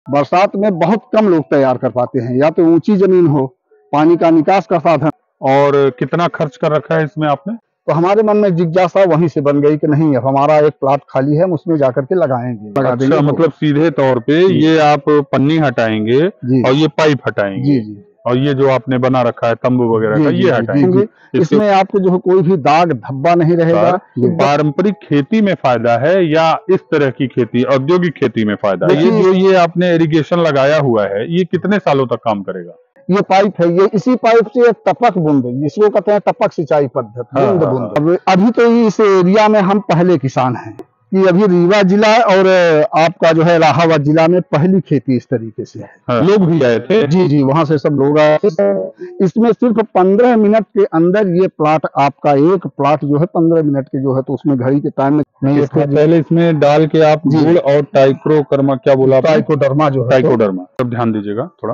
बरसात में बहुत कम लोग तैयार कर पाते हैं, या तो ऊंची जमीन हो, पानी का निकास का साधन। और कितना खर्च कर रखा है इसमें आपने? तो हमारे मन में जिज्ञासा वहीं से बन गई कि नहीं, अब हमारा एक प्लॉट खाली है, हम उसमें जाकर के लगाएंगे, लगा देंगे। अच्छा, मतलब सीधे तौर पे ये आप पन्नी हटाएंगे और ये पाइप हटाएंगे जी जी, और ये जो आपने बना रखा है तंबू वगैरह का ये हटाएंगे। इसमें आपको जो कोई भी दाग धब्बा नहीं रहेगा। पारंपरिक खेती में फायदा है या इस तरह की खेती, औद्योगिक खेती में फायदा है? ये जो ये आपने इरिगेशन लगाया हुआ है, ये कितने सालों तक काम करेगा? ये पाइप है, ये इसी पाइप से एक टपक बूंद, जिसको कहते हैं टपक सिंचाई पद्धति, बूंद बूंद। अभी तो इस एरिया में हम पहले किसान हैं कि अभी रीवा जिला और आपका जो है इलाहाबाद जिला में पहली खेती इस तरीके से है। लोग भी आए थे? जी जी, वहां से सब लोग आए थे। इसमें सिर्फ 15 मिनट के अंदर ये प्लाट आपका, एक प्लाट जो है 15 मिनट के जो है, तो उसमें घड़ी के टाइम में पहले इसमें डाल के आप गुड़ और टाइक्रोकर्मा, क्या बोला? टाइकोडर्मा जो है, टाइकोडर्मा। सब ध्यान दीजिएगा थोड़ा।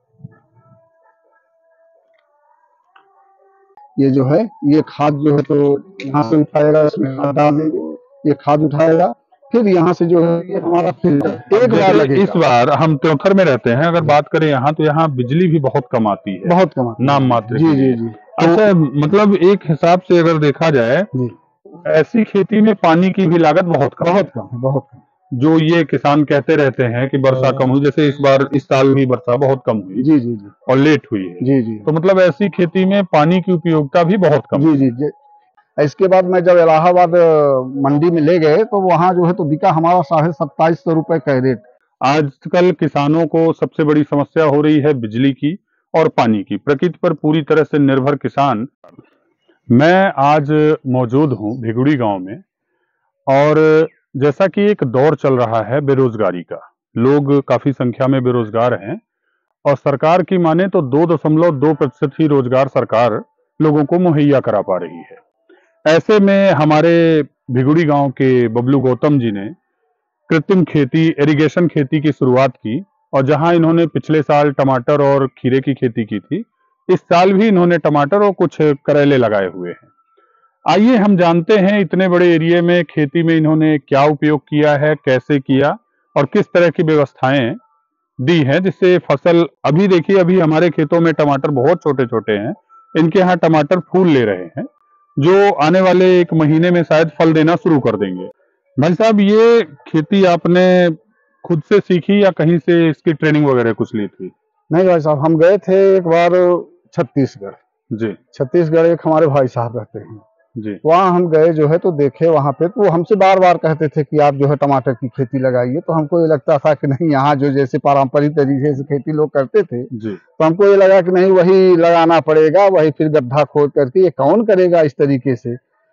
ये जो है, ये खाद जो है तो यहाँ से उठाएगा, इसमें खाद डाल देंगे, ये खाद उठाएगा, फिर यहाँ से जो है ये हमारा फिल्टर एक बार लगेगा। इस बार हम त्योंथर में रहते हैं, अगर बात करें यहाँ तो यहाँ बिजली भी बहुत कम आती है, बहुत कम आती है, नाम मात्र। जी जी जी। अच्छा, मतलब एक हिसाब से अगर देखा जाए, ऐसी खेती में पानी की भी लागत बहुत कम है, बहुत कम। जो ये किसान कहते रहते हैं कि वर्षा कम हुई, जैसे इस साल भी वर्षा बहुत कम हुई। जी जी जी, और लेट हुई है। जी जी। तो मतलब ऐसी खेती में पानी की उपयोगिता भी बहुत कम। जी जी जी। इसके बाद मैं जब इलाहाबाद मंडी में ले गए तो वहाँ जो है तो बिका हमारा 2750 रुपए का रेट। आजकल किसानों को सबसे बड़ी समस्या हो रही है बिजली की और पानी की। प्रकृति पर पूरी तरह से निर्भर किसान। मैं आज मौजूद हूँ भिगुड़ी गांव में, और जैसा कि एक दौर चल रहा है बेरोजगारी का, लोग काफी संख्या में बेरोजगार हैं, और सरकार की माने तो 2.2% ही रोजगार सरकार लोगों को मुहैया करा पा रही है। ऐसे में हमारे भिगुड़ी गांव के बबलू गौतम जी ने कृत्रिम खेती, इरिगेशन खेती की शुरुआत की, और जहां इन्होंने पिछले साल टमाटर और खीरे की खेती की थी, इस साल भी इन्होंने टमाटर और कुछ करेले लगाए हुए हैं। आइए हम जानते हैं इतने बड़े एरिया में खेती में इन्होंने क्या उपयोग किया है, कैसे किया और किस तरह की व्यवस्थाएं दी हैं, जिससे फसल, अभी देखिए अभी हमारे खेतों में टमाटर बहुत छोटे छोटे हैं, इनके यहाँ टमाटर फूल ले रहे हैं, जो आने वाले 1 महीने में शायद फल देना शुरू कर देंगे। भाई साहब, ये खेती आपने खुद से सीखी या कहीं से इसकी ट्रेनिंग वगैरह कुछ ली थी? नहीं भाई साहब, हम गए थे एक बार छत्तीसगढ़। जी, छत्तीसगढ़ एक हमारे भाई साहब रहते हैं जी, वहाँ हम गए जो है तो देखे वहाँ पे, तो वो हमसे बार बार कहते थे कि आप जो है टमाटर की खेती लगाइए। तो हमको ये लगता था कि नहीं, यहाँ जो जैसे पारंपरिक तरीके से खेती लोग करते थे जी, तो हमको ये लगा कि नहीं, वही लगाना पड़ेगा, वही फिर गड्ढा खोद करके ये कौन करेगा इस तरीके से।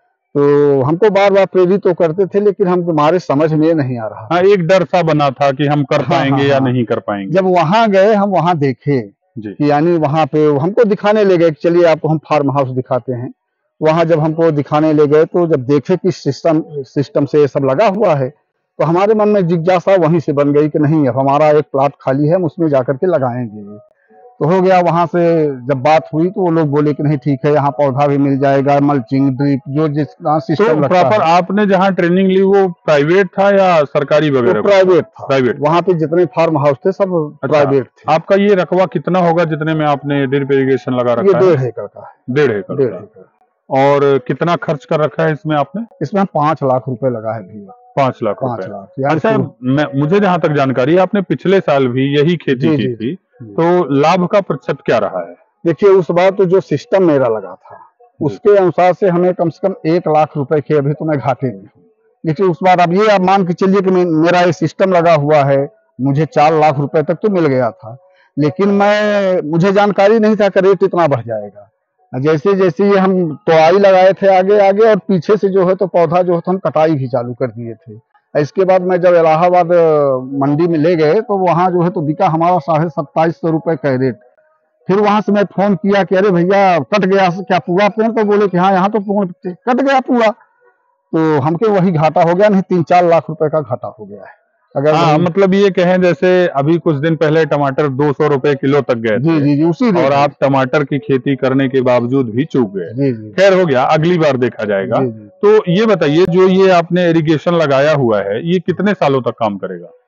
तो हमको बार बार प्रेरित तो करते थे, लेकिन हम हमारे समझ में नहीं आ रहा। हाँ, एक डर सा बना था कि हम कर पाएंगे या नहीं कर पाएंगे। जब वहाँ गए, हम वहाँ देखे कि यानी वहाँ पे हमको दिखाने ले गए, चलिए आपको हम फार्म हाउस दिखाते हैं। वहाँ जब हमको दिखाने ले गए तो जब देखे कि सिस्टम से ये सब लगा हुआ है, तो हमारे मन में जिज्ञासा वहीं से बन गई कि नहीं, अब हमारा एक प्लॉट खाली है, हम उसमें जाकर के लगाएंगे। तो हो गया। वहां से जब बात हुई तो वो लोग बोले कि नहीं ठीक है, यहाँ पौधा भी मिल जाएगा, मल्चिंग, ड्रिप, जो जितना सिस्टम तो प्रॉपर आपने जहाँ ट्रेनिंग ली वो प्राइवेट था या सरकारी वगैरह? तो प्राइवेट था। प्राइवेट। वहाँ पे जितने फार्म हाउस थे सब प्राइवेट थे। आपका ये रकबा कितना होगा जितने में आपने ड्रिप इरिगेशन लगा रखा है? 1.5 एकड़ का है। 1.5 एकड़। और कितना खर्च कर रखा है इसमें आपने? इसमें 5 लाख रुपए लगा है भैया। 5 लाख रुपए। अच्छा, मुझे जहाँ तक जानकारी है, आपने पिछले साल भी यही खेती की थी, तो लाभ का प्रतिशत क्या रहा है? देखिए, उस बार तो जो सिस्टम मेरा लगा था उसके अनुसार से हमें कम से कम 1 लाख रुपए के अभी तो मैं घाटे में हूँ। लेकिन उस बार अब ये आप मान के चलिए कि मेरा ये सिस्टम लगा हुआ है, मुझे 4 लाख रुपए तक तो मिल गया था, लेकिन मुझे जानकारी नहीं था कि रेट इतना बढ़ जाएगा। जैसे जैसे ये हम तोड़ाई लगाए थे आगे आगे, और पीछे से जो है तो पौधा जो है तो हम कटाई भी चालू कर दिए थे। इसके बाद मैं जब इलाहाबाद मंडी में ले गए तो वहाँ जो है तो बिका हमारा 2750 रुपए का रेट। फिर वहां से मैं फोन किया कि अरे भैया, कट गया क्या पूरा पेड़? तो बोले कि हाँ, यहाँ तो पेड़ कट गया पूरा। तो हमको वही घाटा हो गया, नहीं 3-4 लाख रुपए का घाटा हो गया है। अगर मतलब ये कहें, जैसे अभी कुछ दिन पहले टमाटर 200 रुपए किलो तक गए थे। जी जी, उसी और आप टमाटर की खेती करने के बावजूद भी चूक गए। खैर, हो गया, अगली बार देखा जाएगा। तो ये बताइए, जो ये आपने इरिगेशन लगाया हुआ है, ये कितने सालों तक काम करेगा?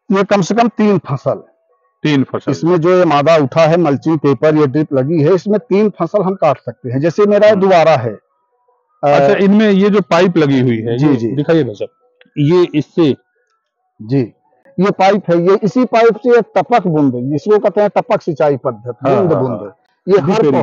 ये कम से कम 3 फसल। 3 फसल इसमें जो ये मादा उठा है, मल्चिंग पेपर, ये ड्रिप लगी है, इसमें 3 फसल हम काट सकते हैं। जैसे मेरा दोबारा है। अच्छा, इनमें ये जो पाइप लगी हुई है, जी जी दिखाइए भाई साहब, ये इससे जी, ये पाइप है, ये इसी पाइप से टपक बूंद, जिसको कहते हैं टपक सिंचाई पद्धति, बूंद बूंद, ये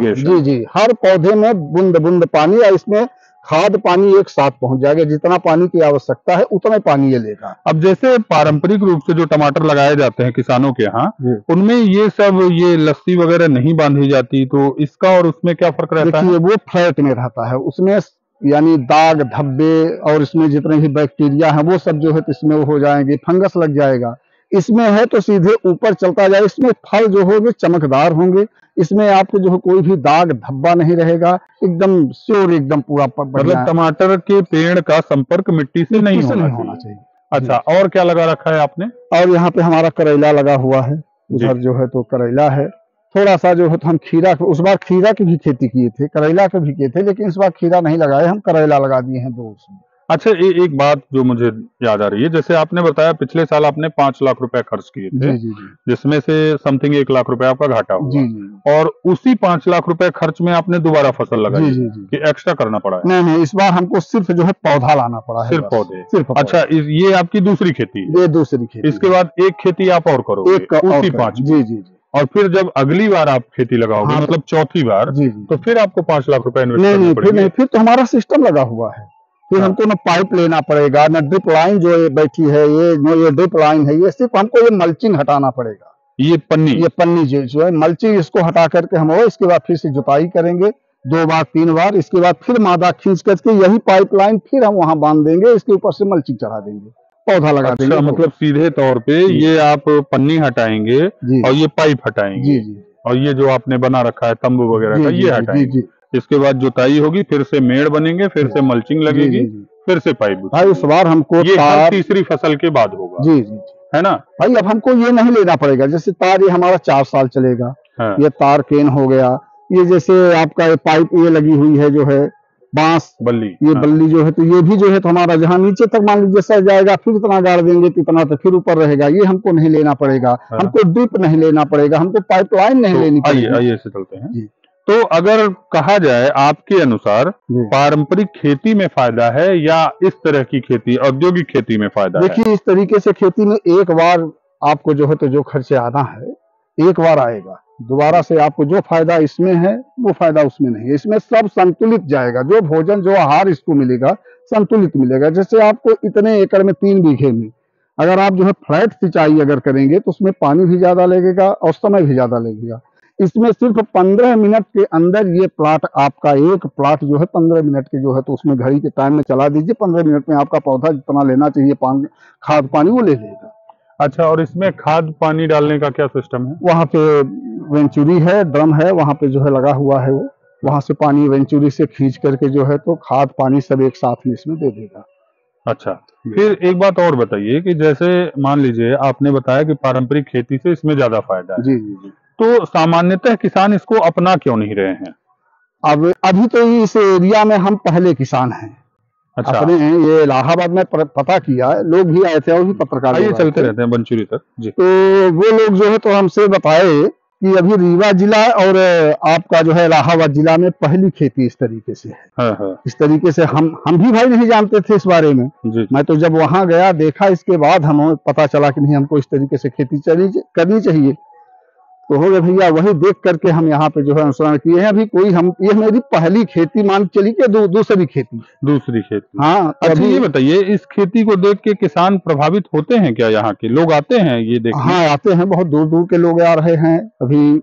हर पौधे में बूंद बूंद पानी, और इसमें खाद पानी एक साथ पहुंच जाएगा। जितना पानी की आवश्यकता है उतना पानी ये लेगा। अब जैसे पारंपरिक रूप से जो टमाटर लगाए जाते हैं किसानों के यहाँ, उनमें ये सब ये लस्सी वगैरह नहीं बांधी जाती, तो इसका और उसमें क्या फर्क रहता है? देखिए, वो फ्लैट में रहता है, उसमें यानी दाग धब्बे और इसमें जितने भी बैक्टीरिया हैं वो सब जो है इसमें हो जाएंगे, फंगस लग जाएगा। इसमें है तो सीधे ऊपर चलता जाए। इसमें फल जो होंगे चमकदार होंगे, इसमें आपको जो है कोई भी दाग धब्बा नहीं रहेगा, एकदम श्योर, एकदम पूरा। मतलब टमाटर के पेड़ का संपर्क मिट्टी से नहीं होना चाहिए। अच्छा, और क्या लगा रखा है आपने? और यहाँ पे हमारा करेला लगा हुआ है, उधर जो है तो करेला है। थोड़ा सा जो है तो हम खीरा, उस बार खीरा की भी खेती किए थे, करेला के भी किए थे, लेकिन इस बार खीरा नहीं लगाए, हम करेला लगा दिए हैं 2 उसमें। अच्छा, एक बात जो मुझे याद आ रही है, जैसे आपने बताया पिछले साल आपने 5 लाख रुपए खर्च किए थे, जी, जी, जी। जिसमें से समथिंग 1 लाख रुपए आपका घाटा हुआ, जी, जी। और उसी 5 लाख रुपए खर्च में आपने दोबारा फसल लगाई, जी, जी, जी। कि एक्स्ट्रा करना पड़ा है? नहीं, इस बार हमको सिर्फ जो है पौधा लाना पड़ा है, सिर्फ पौधे, सिर्फ। अच्छा, ये आपकी दूसरी खेती है? ये दूसरी खेती। इसके बाद एक खेती आप और करोगे उसी 5? जी, जी, जी। और फिर जब अगली बार आप खेती लगाओगे, मतलब चौथी बार, जी, तो फिर आपको 5 लाख रुपए इन्वेस्ट करने पड़ेंगे? फिर तो हमारा सिस्टम लगा हुआ है, फिर हमको ना पाइप लेना पड़ेगा, ना ड्रिप लाइन जो ये बैठी है, ये ड्रिप लाइन है, ये सिर्फ हमको ये मल्चिंग हटाना पड़ेगा। ये पन्नी जो है मल्चिंग, इसको हटा करके हम इसके बाद फिर से जुताई करेंगे 2 बार 3 बार। इसके बाद फिर मादा खींच करके यही पाइपलाइन फिर हम वहां बांध देंगे, इसके ऊपर से मल्चिंग चढ़ा देंगे, पौधा लगा देंगे। मतलब सीधे तौर पे ये आप पन्नी हटाएंगे और ये पाइप हटाएंगे, और ये जो आपने बना रखा है तंबू वगैरह का, ये हटाएंगे। इसके बाद जुताई होगी, फिर से मेड़ बनेंगे, फिर से मल्चिंग लगेगी, फिर से पाइप। भाई इस बार हमको ये तीसरी फसल के बाद होगा। जी जी, है ना भाई? अब हमको ये नहीं लेना पड़ेगा, जैसे तार ये हमारा 4 साल चलेगा। हाँ। ये तार केन हो गया, ये जैसे आपका ये पाइप ये लगी हुई है जो है बांस बल्ली, ये हाँ। बल्ली जो है तो ये भी जो है तो हमारा जहाँ नीचे तक मान लीजिए सर जाएगा, फिर इतना गाड़ देंगे तो इतना तो फिर ऊपर रहेगा। ये हमको नहीं लेना पड़ेगा। हाँ। हमको ड्रिप नहीं लेना पड़ेगा, हमको पाइपलाइन नहीं लेनी पड़ेगी। आइए से चलते हैं। तो अगर कहा जाए आपके अनुसार पारंपरिक खेती में फायदा है या इस तरह की खेती, औद्योगिक खेती में फायदा है? देखिए, इस तरीके से खेती में एक बार आपको जो है तो जो खर्चे आना है एक बार आएगा, दोबारा से आपको जो फायदा इसमें है वो फायदा उसमें नहीं है। इसमें सब संतुलित जाएगा, जो भोजन जो आहार इसको मिलेगा संतुलित मिलेगा। जैसे आपको इतने एकड़ में 3 बीघे में अगर आप जो है फ्लैट सिंचाई अगर करेंगे तो उसमें पानी भी ज्यादा लगेगा और समय भी ज्यादा लगेगा। इसमें सिर्फ 15 मिनट के अंदर ये प्लाट आपका, एक प्लाट जो है 15 मिनट के जो है तो उसमें घड़ी के टाइम में चला दीजिए, 15 मिनट में आपका पौधा जितना लेना चाहिए खाद पानी वो ले लेगा। अच्छा, और इसमें खाद पानी डालने का क्या सिस्टम है? वहाँ पे वेंचुरी है, ड्रम है, वहाँ पे जो है लगा हुआ है, वो वहाँ से पानी वेंचुरी से खींच करके जो है तो खाद पानी सब एक साथ में इसमें दे देगा। अच्छा, फिर एक बात और बताइए कि जैसे मान लीजिए आपने बताया कि पारंपरिक खेती से इसमें ज्यादा फायदा है। जी जी जी। तो सामान्यतः किसान इसको अपना क्यों नहीं रहे हैं? अब अभी तो इस एरिया में हम पहले किसान हैं। अच्छा, अपने ये इलाहाबाद में पता किया, लोग भी आए थे और भी पत्रकार चलते रहते हैं बंचूरी तक जी। तो वो लोग जो है तो हमसे बताए कि अभी रीवा जिला और आपका जो है इलाहाबाद जिला में पहली खेती इस तरीके से है। हाँ। इस तरीके से हम भी भाई नहीं जानते थे इस बारे में जी। मैं तो जब वहां गया देखा, इसके बाद हमें पता चला कि नहीं हमको इस तरीके से खेती करनी चाहिए। तो हो गया भैया, वही देख करके हम यहाँ पे जो है अनुसरण किए हैं। अभी कोई ये मेरी पहली खेती मान चली के दूसरी खेती। हाँ। अच्छा, ये बताइए, इस खेती को देख के किसान प्रभावित होते हैं क्या? यहाँ के लोग आते हैं ये देखने? हाँ, आते हैं, बहुत दूर दूर के लोग आ रहे हैं। अभी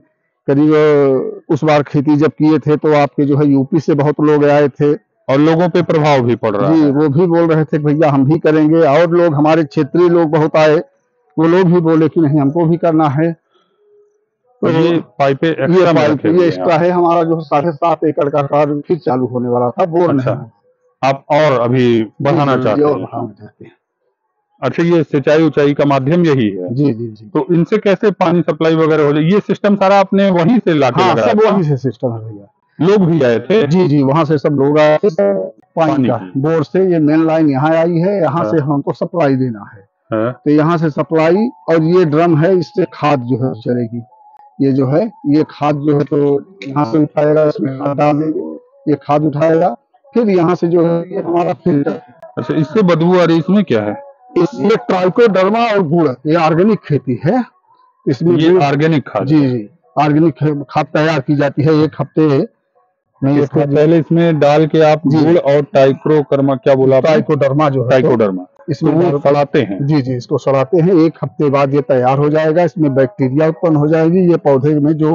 करीब उस बार खेती जब किए थे तो आपके जो है यूपी से बहुत लोग आए थे और लोगों पे प्रभाव भी पड़ रहा है। वो भी बोल रहे थे भैया हम भी करेंगे, और लोग हमारे क्षेत्रीय लोग बहुत आए, वो लोग भी बोले कि नहीं हमको भी करना है। तो ये पाइप ये एक्स्ट्रा है हमारा जो 7.5 एकड़ का कार्य फिर चालू होने वाला था, बोर अच्छा, आप और अभी बढ़ाना चाहते हैं? अच्छा, ये सिंचाई उचाई का माध्यम यही है? जी जी जी। तो इनसे कैसे पानी सप्लाई वगैरह हो जाए? ये सिस्टम सारा आपने वहीं से लाके लगाया? सब वहीं से सिस्टम है भैया। लोग भी आए थे? जी जी, वहाँ से सब लोग आए थे। पानी का बोर से ये मेन लाइन यहाँ आई है, यहाँ से हमको सप्लाई देना है। हाँ। तो यहाँ से सप्लाई, और ये ड्रम है, इससे खाद जो है चलेगी। ये जो है ये खाद जो है तो यहाँ से उठाएगा, इसमें खाद डाल देंगे, ये खाद उठाएगा, फिर यहाँ से जो है ये हमारा फिल्टर। अच्छा, इससे बदबू आ रही, इसमें क्या है? ये ट्राइकोडर्मा और गुड़, ये ऑर्गेनिक खेती है। इसमें ये ऑर्गेनिक खाद? जी जी, ऑर्गेनिक खाद तैयार की जाती है 1 हफ्ते में। इसको पहले इसमें डाल के आप गुड़ और ट्राइकोडर्मा, क्या बोला? ट्राइकोडर्मा जो है, ट्राइकोडर्मा इसमें सड़ाते हैं। जी जी, इसको सड़ाते हैं। 1 हफ्ते बाद ये तैयार हो जाएगा, इसमें बैक्टीरिया उत्पन्न हो जाएगी। ये पौधे में जो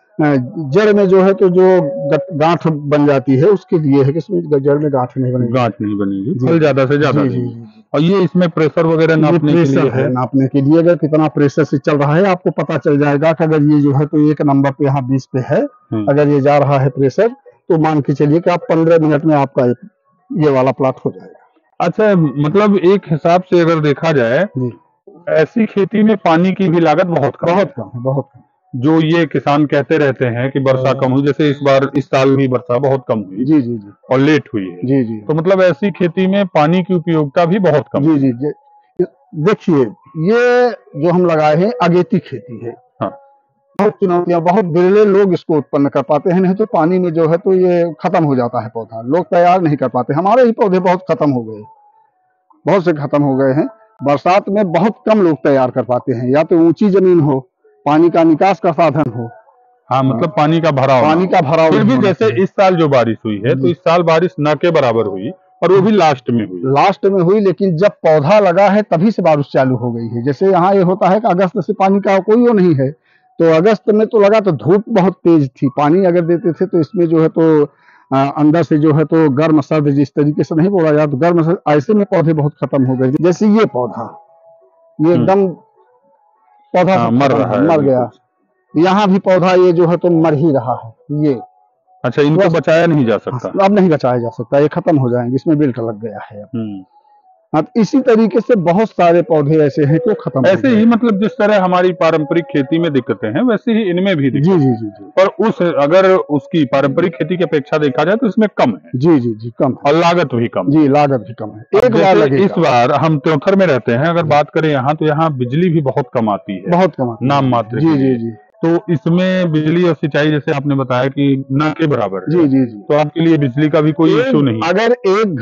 जड़ में जो है तो जो गांठ बन जाती है, उसके लिए है कि इसमें जड़ में गांठ नहीं बनेगी। गांठ नहीं बनेगी, फल ज्यादा से ज्यादा देगी। और ये इसमें प्रेशर वगैरह नापने के लिए है? नापने के लिए अगर कितना प्रेशर से चल रहा है आपको पता चल जाएगा कि अगर ये जो है तो 1 नंबर पे यहाँ 20 पे है, अगर ये जा रहा है प्रेशर, तो मान के चलिए कि आप 15 मिनट में आपका ये वाला प्लॉट हो जाएगा। अच्छा, मतलब एक हिसाब से अगर देखा जाए, ऐसी खेती में पानी की भी लागत बहुत कम है। जो ये किसान कहते रहते हैं कि वर्षा कम हुई, जैसे इस साल भी वर्षा बहुत कम हुई। जी जी जी, और लेट हुई है। जी जी, तो मतलब ऐसी खेती में पानी की उपयोगिता भी बहुत कम। जी जी जी, देखिए ये जो हम लगाए हैं अगेती खेती है। हाँ। बहुत चुनौतियां, बहुत बिरले लोग इसको उत्पन्न कर पाते हैं, नहीं तो पानी में जो है तो ये खत्म हो जाता है पौधा, लोग तैयार नहीं कर पाते। हमारे ही पौधे बहुत खत्म हो गए, बहुत से खत्म हो गए हैं। बरसात में बहुत कम लोग तैयार कर पाते हैं, या तो ऊंची जमीन हो, पानी का निकास का साधन हो। हाँ, मतलब पानी का भराव। फिर भी जैसे इस साल जो बारिश हुई है, तो इस साल बारिश न के बराबर हुई, और वो भी लास्ट में हुई। लेकिन जब पौधा लगा है तभी से बारिश चालू हो गई है। जैसे यहाँ ये होता है कि अगस्त से पानी का कोई वो नहीं है, तो अगस्त में तो लगा, तो धूप बहुत तेज थी, पानी अगर देते थे तो इसमें जो है तो अंदर से जो है तो गर्म सर्द जिस तरीके से नहीं बोला जाए, तो गर्म सर्द, ऐसे में पौधे बहुत खत्म हो गए। जैसे ये पौधा, ये एकदम पौधा मर गया। यहाँ भी पौधा ये जो है तो मर ही रहा है ये। अच्छा, इनको बचाया नहीं जा सकता? अब नहीं बचाया जा सकता, ये खत्म हो जाएंगे, इसमें बिल्ट लग गया है अब। हाँ, इसी तरीके से बहुत सारे पौधे ऐसे हैं जो खत्म। ऐसे ही मतलब जिस तरह हमारी पारंपरिक खेती में दिक्कतें हैं, वैसे ही इनमें भी दिक्कतें। जी जी जी जी। और अगर उसकी पारंपरिक खेती की अपेक्षा देखा जाए तो इसमें कम है। जी जी जी, कम है। और लागत भी कम। जी, लागत भी कम है। एक बार लगेगा। इस बार हम त्योथर में रहते हैं, अगर बात करें यहाँ, तो यहाँ बिजली भी बहुत कम आती है, बहुत कम आती है, नाम मात्र। जी जी जी। तो इसमें बिजली और सिंचाई, जैसे आपने बताया कि न के बराबर है। जी जी जी। तो आपके लिए बिजली का भी कोई इश्यू नहीं? अगर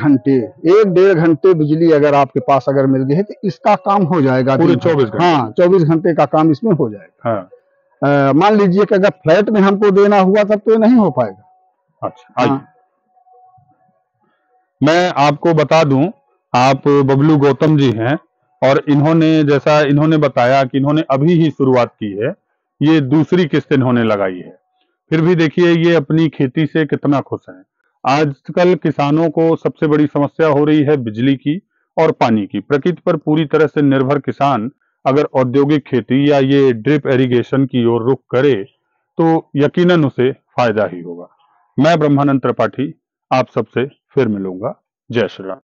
1 घंटे बिजली अगर आपके पास अगर मिल गई है तो इसका काम हो जाएगा पूरे 24 घंटे। हाँ, 24 घंटे का काम इसमें हो जाएगा। हाँ। मान लीजिए कि अगर फ्लैट में हमको देना हुआ तब तो ये नहीं हो पाएगा। अच्छा, हाँ। मैं आपको बता दूं, आप बबलू गौतम जी हैं, और इन्होंने बताया कि इन्होंने अभी ही शुरुआत की है, ये दूसरी किस्त इन्होंने लगाई है। फिर भी देखिए ये अपनी खेती से कितना खुश हैं। आजकल किसानों को सबसे बड़ी समस्या हो रही है बिजली की और पानी की। प्रकृति पर पूरी तरह से निर्भर किसान अगर औद्योगिक खेती या ये ड्रिप इरिगेशन की ओर रुख करे तो यकीनन उसे फायदा ही होगा। मैं ब्रह्मानंद त्रिपाठी आप सबसे फिर मिलूंगा। जय श्री राम।